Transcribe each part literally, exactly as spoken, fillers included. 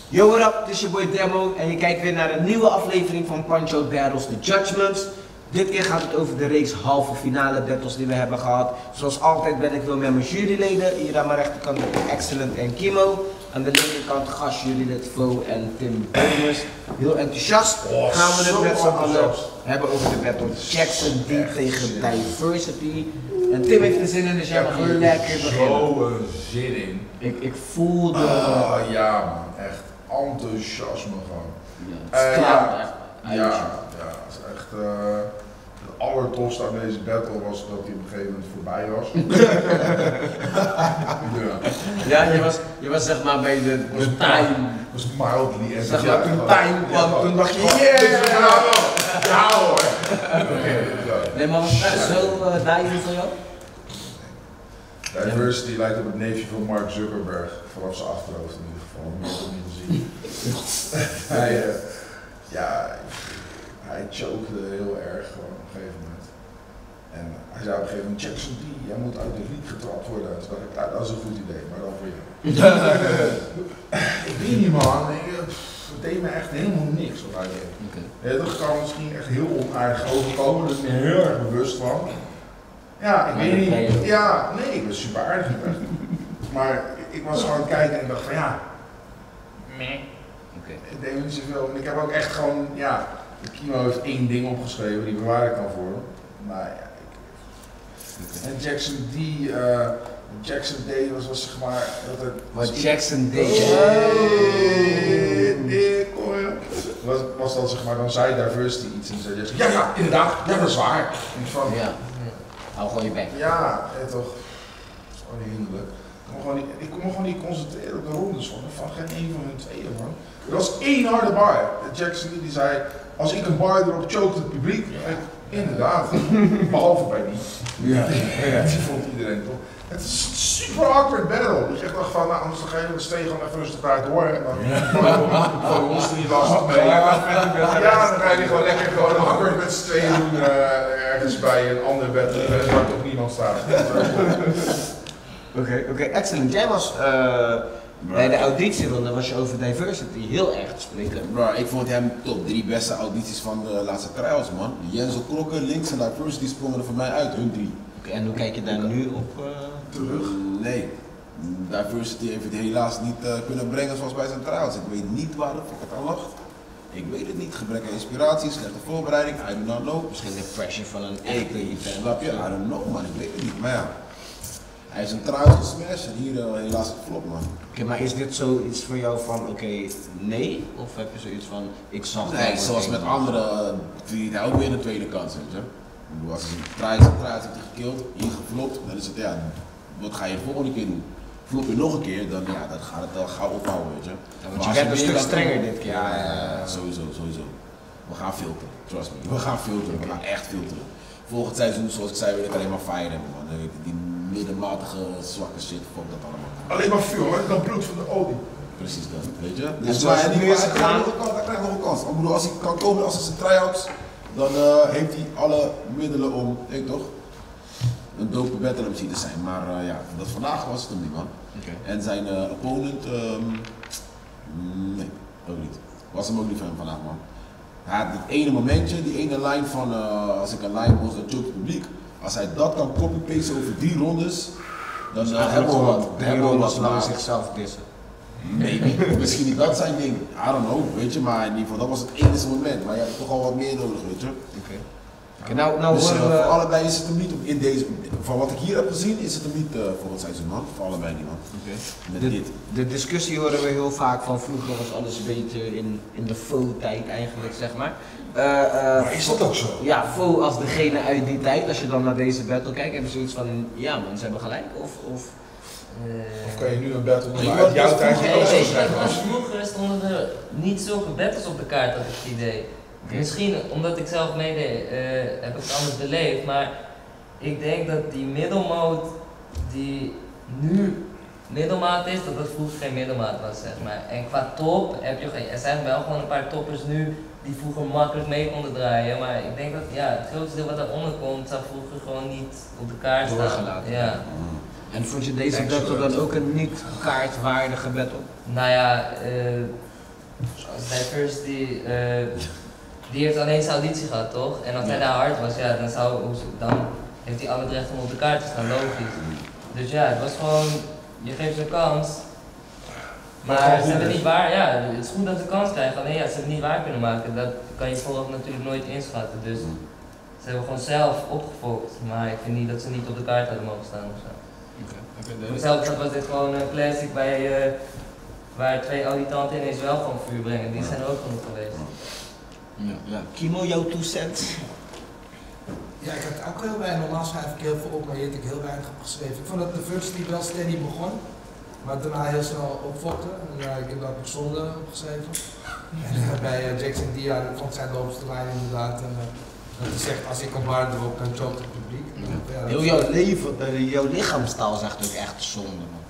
Yo, what up? Dit is je boy Demo en je kijkt weer naar een nieuwe aflevering van Punch Out Battles The Judgments. Dit keer gaat het over de reeks halve finale battles die we hebben gehad. Zoals altijd ben ik weer met mijn juryleden. Hier aan mijn rechterkant Excellent en Kimo. Aan de linkerkant gastjurylid Fo en Tim Bonus. Heel enthousiast oh, gaan we het met z'n allen enthousiast. hebben over de battle Jackson D tegen Diversity. En Tim heeft er zin in, dus jij mag lekker beginnen. Zo zin in. Ik, ik voel de... Ah, ja man, echt enthousiasme gewoon. Ja, het Uh, straalt ja, echt uit ja, je. ja, het is echt uh, het allertofste aan deze battle was dat hij op een gegeven moment voorbij was. ja. Ja, je was, je was zeg maar bij de, de time. Het was mildly en Zeg maar toen time kwam, toen dacht je yeah! Ja hoor! Oké, zo. Nee, maar was het echt zo uh, diving voor jou? Diversity lijkt op het neefje van Mark Zuckerberg, vanaf zijn achterhoofd in ieder geval, ik heb het niet gezien. hij, uh, ja, hij chokede heel erg gewoon op een gegeven moment. En hij zei op een gegeven moment, Jackson D, jij moet uit de league getrapt worden. Toen dacht ik, ja, dat is een goed idee, maar dan voor jou. Ik weet niet man, ik, het deed me echt helemaal niks op hij deed. Okay. Ja, dat kan misschien echt heel onaardig overkomen, daar ben ik me heel erg bewust van. Ja, ik weet niet. Ja, nee, ik was super aardig echt. Maar ik was gewoon aan het kijken en ik dacht van ja, meh. Okay. Ik deed me niet zoveel. En ik heb ook echt gewoon, ja, de Kimo heeft één ding opgeschreven, die bewaar ik dan voor hem. Maar ja, ik... Okay. En Jackson D, uh, Jackson D was, was zeg maar... Dat het, Wat Jackson D? Ik hoor je. Was, was dan zeg maar, dan zei Diversity iets en zei Jackson, ja, ja, inderdaad, ja, dat is waar. En ik van, ja. Hou gewoon je bek. ja, en toch. Dat is gewoon hinderlijk. Ik kon me gewoon niet, ik kon me gewoon niet concentreren op de rondes van, van geen een van hun tweeën man. Er was één harde bar. Jackson die zei, als ik een bar erop choked het publiek, ja. ik, inderdaad. Behalve bij die. Ja. Ja. Die vond iedereen toch. Het is een super awkward battle. Dat je echt dacht van, nou anders dan ga je met z'n tweeën gewoon even rustig uit door en dan van ons er niet lastig mee. Ja, dan ga je gewoon lekker gewoon awkward met z'n tweeën doen uh, ergens bij een andere battle uh, waar toch niemand staat. Oké, okay, okay, excellent. Jij was uh, bij de auditieronde was je over Diversity heel erg te spreken. Bro, ik vond hem top drie beste audities van de laatste trials man. Jenzo Klokken, links en Diversity sprongen er voor mij uit, hun drie. Oké, okay, en hoe kijk je daar nu op uh, terug? Uh, nee, Diversity heeft het helaas niet uh, kunnen brengen zoals bij zijn trials. Ik weet niet waar de fuck het aan lag. Ik weet het niet, gebrek aan inspiratie, slechte voorbereiding, I do not know. Misschien de pressure van een echte event. Snap je? I don't know man, ik weet het niet, maar ja. Hij is een trials gesmashed en hier uh, helaas het flop man. Oké, okay, maar is dit zoiets voor jou van oké, okay, nee? Of heb je zoiets van, ik zag nee, zoals met anderen, die hij ook weer een tweede kans heeft. Hè? Als hij een trials en trials heeft gekild, hier geflopt, dan is het ja, wat ga je de volgende keer doen? Flop je nog een keer, dan, ja, dan gaat het wel gauw ophouden, weet je. Ja, want je bent een stuk strenger dit keer. Ja, ja, ja, sowieso, sowieso. We gaan filteren, trust me. We gaan filteren, we gaan echt filteren. Volgend seizoen, zoals ik zei, wil ik alleen maar fire hebben, man. Die middenmatige, zwakke shit, fuck dat allemaal. Alleen maar vuur, hoor, dan bloed van de olie. Precies dat, weet je. Dus Dus zoals maar, het nu is gegaan, hij krijgt nog een kans. Ik bedoel, als hij kan komen als zijn try-outs, dan uh, heeft hij alle middelen om, weet je toch, een dope battle M C te zijn. Maar uh, ja, dat vandaag was het hem niet, man. Okay. En zijn uh, opponent, um, nee, ook niet. Was hem ook niet van hem vandaag, man. Hij had dit ene momentje, die ene lijn van uh, als ik een lijn was, dan choke het publiek. Als hij dat kan copy-pasten over drie rondes, dan dus uh, hebben we wat. Drie rondes lang zichzelf dissen. Maybe. Misschien niet dat zijn ding. I don't know, weet je, maar in ieder geval dat was het enige moment. Maar je hebt toch al wat meer nodig, weet je. Oké. Okay. Okay, nou, nou dus uh, we... voor allebei is het hem niet in deze. Van wat ik hier heb gezien is het hem niet uh, voor het seizoen, man. Voor allebei niet, man. Okay. Met de, dit. De discussie horen we heel vaak van vroeger was alles beter in, in de faux-tijd eigenlijk, zeg maar. Uh, uh, maar is dat ook zo? Ja, faux als degene uit die tijd. Als je dan naar deze battle kijkt, hebben ze zoiets van, ja man, ze hebben gelijk. Of, of, uh... of kan je nu een battle doen uit jouw tijd? Nee, nee, vroeger stonden er niet zulke battles op de kaart, had ik het idee. Okay. Misschien omdat ik zelf meedeed, uh, heb ik het anders beleefd, maar ik denk dat die middelmoot die nu middelmaat is, dat dat vroeger geen middelmaat was, zeg maar. En qua top heb je, er zijn wel gewoon een paar toppers nu die vroeger makkelijk mee konden draaien, maar ik denk dat ja, het grootste deel wat daaronder komt, zou vroeger gewoon niet op de kaart staan. Doorgelaten. Ja. Mm. En vond je deze battle dan ook een niet kaartwaardige battle? Nou ja, uh, Als Diversity, uh, die heeft alleen zijn auditie gehad, toch? En als hij daar hard was, ja, dan, zou, dan heeft hij al het recht om op de kaart te staan, logisch. Dus ja, het was gewoon, je geeft ze een kans. Maar ze hebben niet waar, ja, het is goed dat ze een kans krijgen, alleen ja, ze hebben het niet waar kunnen maken. Dat kan je vooraf natuurlijk nooit inschatten. Dus ze hebben gewoon zelf opgefokt, maar ik vind niet dat ze niet op de kaart hadden mogen staan ofzo. Okay, okay, Hetzelfde was dit gewoon een classic bij, uh, waar twee auditanten ineens wel gewoon vuur brengen, die zijn er ook genoeg geweest. Ja, ja. Kimo, jouw two cents? Ja, ik had ook heel weinig, normaal schrijf ik heel veel op, maar hier heb ik heel weinig op geschreven. Ik vond dat de Diversity wel steady begon, maar daarna heel snel opfokte. En ja, ik heb daar ook zonde opgeschreven. En uh, bij uh, Jackson D, ja, dat vond zijn loopste lijn inderdaad. Uh, dat hij zegt, als ik een bar erop, dan choked het publiek. Ja, Heel jouw leven, uh, jouw lichaamstaal zegt ook echt zonde, man.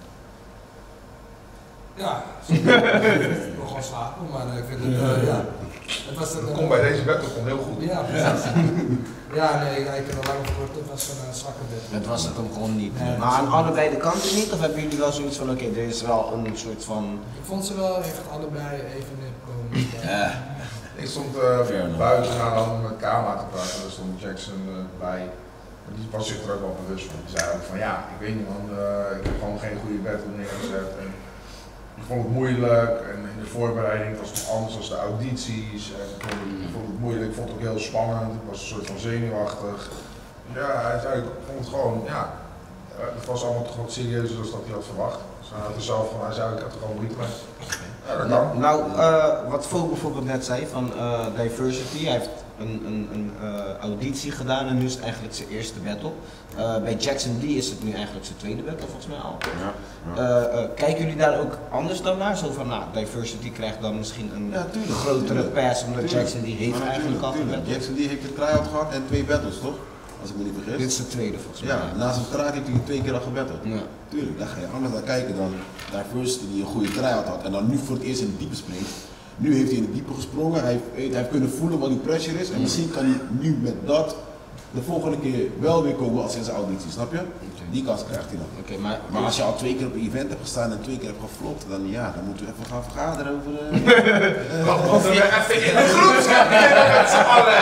Ja, ik wil gewoon slapen, maar ik vind het, uh, ja. Het was een, Dat komt bij deze battle komt heel goed. Ja, precies. Ja, nee, ik heb er lang op gehoord, het was een uh, zwakke battle. Het was het hem gewoon niet. Nee, maar aan allebei de kanten niet? Of hebben jullie wel zoiets van, oké, okay, er is wel een soort van... Ik vond ze wel echt allebei even in komen. Ja. Ik stond uh, buiten naar de handen met Kama te praten, daar stond Jackson uh, bij. Die was zich er ook wel bewust van. Die zei ook van ja, ik weet niet man, uh, ik heb gewoon geen goede battle neergezet. En ik vond het moeilijk en in de voorbereiding was het anders dan de audities. En ik, vond het, ik vond het moeilijk, ik vond het ook heel spannend, ik was een soort van zenuwachtig. Ja, hij zei, ik vond het gewoon, ja, het was allemaal toch wat serieuzer dan dat hij had verwacht. Dus hij had er zelf van, hij zei, ik had er gewoon moeite mee. Ja, dat kan. Nou, uh, wat Vogel bijvoorbeeld net zei van uh, Diversity, hij heeft een, een, een uh, auditie gedaan en nu is het eigenlijk zijn eerste battle. Uh, bij Jackson D is het nu eigenlijk zijn tweede battle volgens mij al. Ja, ja. Uh, uh, kijken jullie daar ook anders dan naar? Zo van, nou, Diversity krijgt dan misschien een ja, tuurlijk, grotere tuurlijk, pass omdat tuurlijk. Jackson D heeft Maar eigenlijk al tuurlijk, gebatteld. Jackson die heeft een try-out gehad en twee battles, toch? Als ik me niet vergis. Dit is de tweede volgens mij. Ja, naast een try heeft hij twee keer al gebatteld. Ja. Tuurlijk, daar ga je anders naar kijken dan Diversity die een goede try-out had en dan nu voor het eerst in het diepe springt. Nu heeft hij in het diepe gesprongen, hij heeft, hij heeft kunnen voelen wat die pressure is en misschien kan hij nu met dat de volgende keer wel weer komen als in zijn auditie, snap je? Okay. Die kans krijgt hij dan. Okay, maar, Maar als je al twee keer op een event hebt gestaan en twee keer hebt geflopt, dan ja, dan moeten we even gaan vergaderen over de... Uh, Of je even in een groepschap met z'n allen,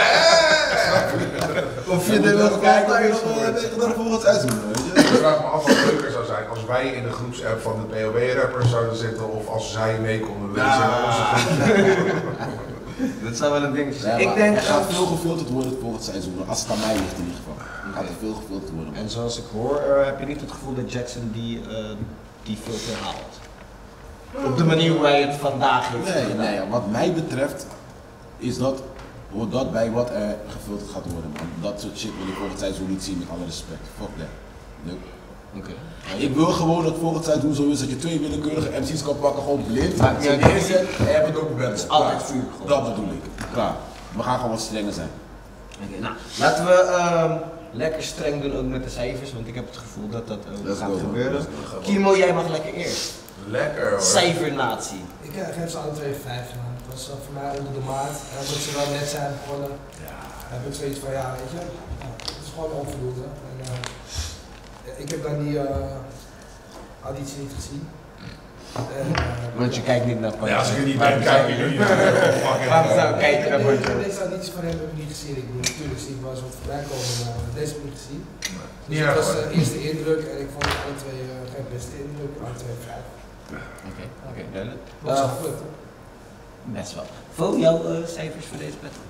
of je er wel kijken naar de volgend seizoen, weet je? Ik vraag me af wat leuker zou zijn als wij in de groepsapp van de P O W-rappers zouden zitten of als zij mee konden wezen in onze groep. Dat zou wel een ding zijn. Ja, ik denk er gaat veel gefilterd worden het volgend seizoen, als het aan mij ligt in ieder geval. Er gaat er veel gefilterd worden. En zoals ik hoor, uh, heb je niet het gevoel dat Jackson die, uh, die filter haalt? Op de manier hoe hij het vandaag heeft Nee, gedaan. nee, wat mij betreft is dat, hoort dat bij wat er gefilterd gaat worden, man. Dat soort shit wil ik volgend seizoen niet zien, met alle respect. Fuck that. Nope. Okay. Ik wil gewoon dat volgend seizoen zo is dat je twee willekeurige M C's kan pakken, gewoon blind. Maakt niet Ze uit. neerzet en je hebt het ook Het bed. is altijd vuur. gewoon. Dat bedoel ik. Klaar. We gaan gewoon wat strenger zijn. Okay, nou, laten we uh, lekker streng doen ook met de cijfers, want ik heb het gevoel dat dat ook Let's gaat go, gebeuren. let's go. Kimo, jij mag lekker eerst. Lekker hoor. Cijfernatie. Ik uh, geef ze alle twee vijf. Man. Het was uh, voor mij onder de maat. En omdat ze wel net zijn begonnen, Ja. heb ik zoiets van ja, weet je, ja, het is gewoon onvoldoende. En, uh, ik heb dan die uh, auditie niet gezien. En, uh, Want je kijkt niet naar Pancho. Ja, als ik er niet ben, kijk ik er niet naar. Waarom zou ik ik kijken naar heb deze, Pancho? deze auditie van hem heb ik niet gezien. Ik bedoel, natuurlijk zie ik wel eens wat voorbij komen, maar deze heb ik niet gezien. Dus Niet het erg was de hoor. uh, eerste indruk en ik vond alle twee uh, geen beste indruk, alle twee vijf. Oké, oké, duidelijk. Dat is Uh, wel goed, hè? Best wel. Vo, jouw uh, cijfers voor deze battle?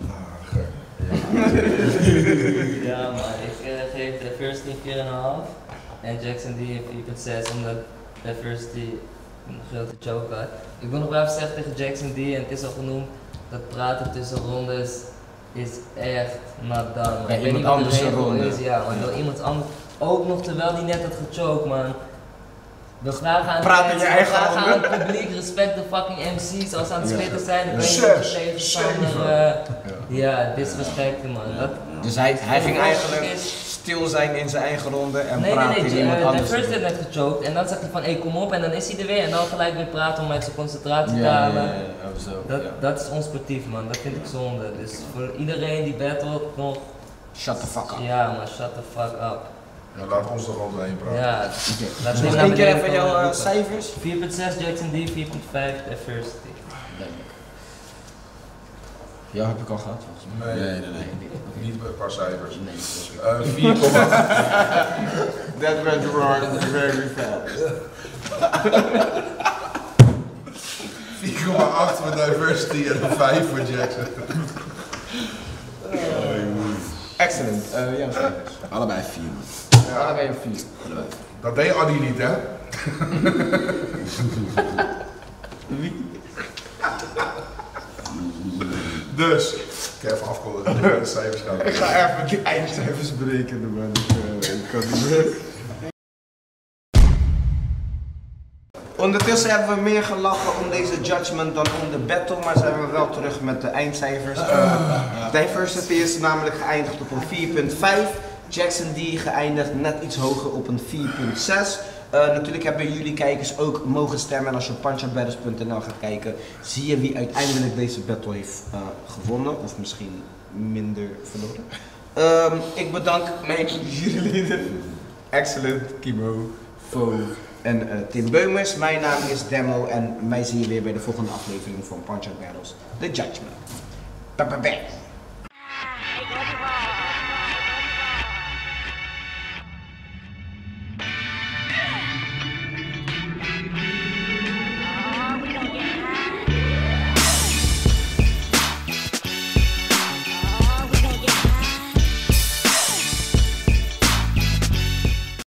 Ja man, ik uh, geef Diversity vier komma vijf en Jackson D een vier komma zes omdat Diversity een grote choke had. Ik wil nog wel even zeggen tegen Jackson D, en het is al genoemd, dat praten tussen rondes is echt not done. Man. Bij Ik weet iemand niet wat de anders een regel ronde. is, ja man, door iemand anders. Ook nog terwijl die net had gechoked man. We vragen aan, Praat de in je mensen, we eigen vragen aan ronde. het publiek, respect de fucking M C's als ze aan het Ja. spitten zijn. Dan ben je Zes, niet de tegenstander. zeven. Uh, ja, disrespecten man. Dat, Dus hij, hij ging Hoe eigenlijk is- stil zijn in zijn eigen ronde en Nee, nee, praten nee, in iemand uh, anders. de first had net gechoked en dan zegt hij van hé kom op en dan is hij er weer en dan gelijk weer praten om uit zijn concentratie te Ja, ja, halen. ja, ja, zo, Dat, ja. dat is onsportief man, dat vind ik zonde. Dus voor iedereen die battelt nog, Shut the fuck up. ja maar shut the fuck up. Ja, laat ons er gewoon doorheen praten. Ja, Oké. laat Dus me nog naar één keer beneden even komen jouw uh, roepen. cijfers. vier komma zes Jackson D, vier komma vijf Diversity. Ja, heb ik al gehad volgens mij. Nee, Nee, nee, nee. niet een paar cijfers. Nee, dat is goed. Uh, vier komma That went wrong very fast. vier komma acht voor diversity en een vijf voor Jackson. Excellent. Uh, ja, cijfers. Allebei vier, man. Ja. Allebei een vier. Allebei. Dat deed Adi niet, hè? Dus, ik ga even afkondigen. De cijfers gaan. Ik ga even die eindcijfers berekenen, man. Ik, uh, ik kan niet meer. Ondertussen hebben we meer gelachen om deze judgment dan om de battle, maar zijn we wel terug met de eindcijfers. Uh, Diversity is namelijk geëindigd op een vier komma vijf. Jackson D geëindigd net iets hoger op een vier komma zes. Uh, natuurlijk hebben jullie kijkers ook mogen stemmen en als je op punch out battles punt n l gaat kijken, zie je wie uiteindelijk deze battle heeft uh, gewonnen of misschien minder verloren. Um, ik bedank mijn juryleden, Excellent, Kimo, Fo en uh, Tim Beumers. Mijn naam is Demo en mij zie je weer bij de volgende aflevering van Punch Out Battles, The Judgment. Ba -ba -ba.